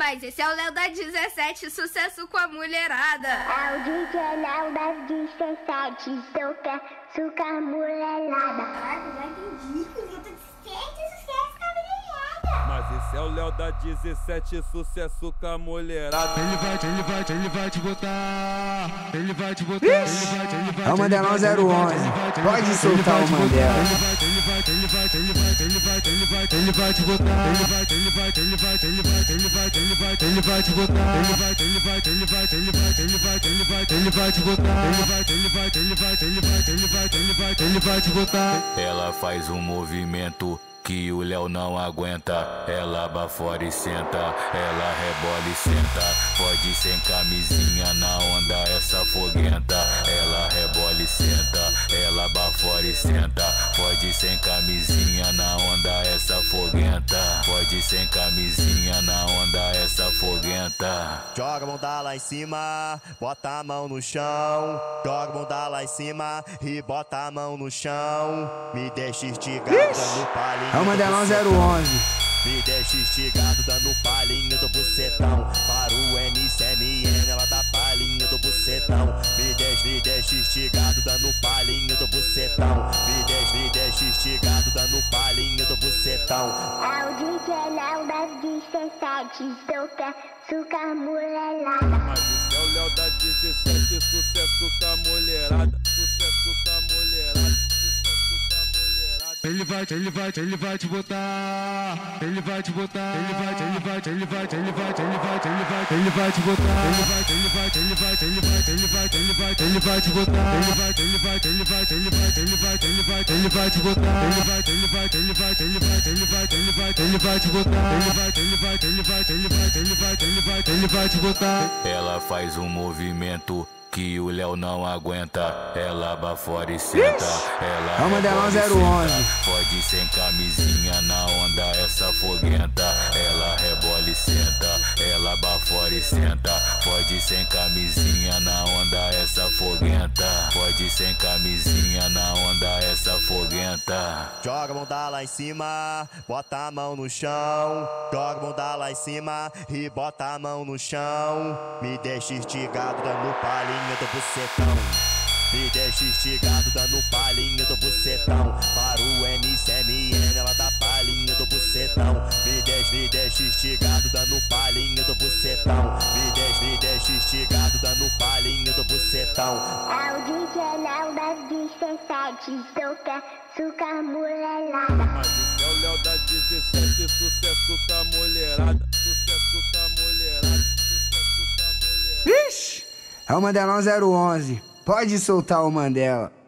Mas esse é o Léo da 17, sucesso com a mulherada. É o DJ Léo da 17, sucesso com a mulherada. Claro, já entendi que o Léo da 17, sucesso com a mulherada. Mas esse é o Léo da 17, sucesso com a mulherada. Ele vai te botar. Ele vai te botar. Ele vai. É o Mandelão 011. Pode soltar o Mandela. Ele vai te botar. Ele vai te botar. Ele vai te botar. Ele vai te botar. Ela faz um movimento que o Léo não aguenta. Ela bafora e senta, ela rebola e senta. Pode sem camisinha na onda essa foguenta. Ela rebola e senta, ela bafora e senta. Pode sem camisinha na onda essa foguenta. Pode sem camisinha na onda essa foguenta. Joga a bunda lá em cima, bota a mão no chão. Joga a bunda lá em cima e bota a mão no chão. Me deixa instigado no palinho. É o Mandelão 011. Me deixa instigado dando palhinha do bucetão. Para o NCMN, ela dá palhinha do bucetão. Me deixa instigado dando palhinha do bucetão. Me deixa instigado dando palhinha do bucetão. É o DJ Léo da 17, sucesso com a mulherada. Mas esse é o Léo da 17, sucesso com a mulherada. Sucesso com a mulherada. Sucesso com a mulherada. Ele vai te botar. Ele vai te botar. Ele vai te botar. Ele vai te botar. Ele vai te botar. Ele vai te botar. Ele vai te botar. Ele vai te botar. Ele vai te botar. Ele vai te botar. Ele vai te botar. Ela faz um movimento que o Léo não aguenta. Ela bafora e senta, ela É o Mandelão rebola e 011. senta. Pode sem camisinha na onda essa foguenta. Ela rebola e senta, ela bafora e senta. Pode sem camisinha na onda essa foguenta. Pode sem camisinha na onda essa foguenta. Joga a bunda lá em cima, bota a mão no chão. Joga a bunda lá em cima e bota a mão no chão. Me deixa instigado dando palhinha do bucetão. Me deixa instigado dando palhinha do bucetão. Para o NCMN, ela dá palhinha do bucetão. Me deixa instigado dando palhinha do bucetão. Me deixa instigado dando palhinha do bucetão. É o DJ Léo da 17, sucesso com a mulherada. Mas esse é o Léo da 17, sucesso com a mulherada. Sucesso com a mulherada. Sucesso com a mulherada. É o Mandelão 011. Pode soltar o Mandela.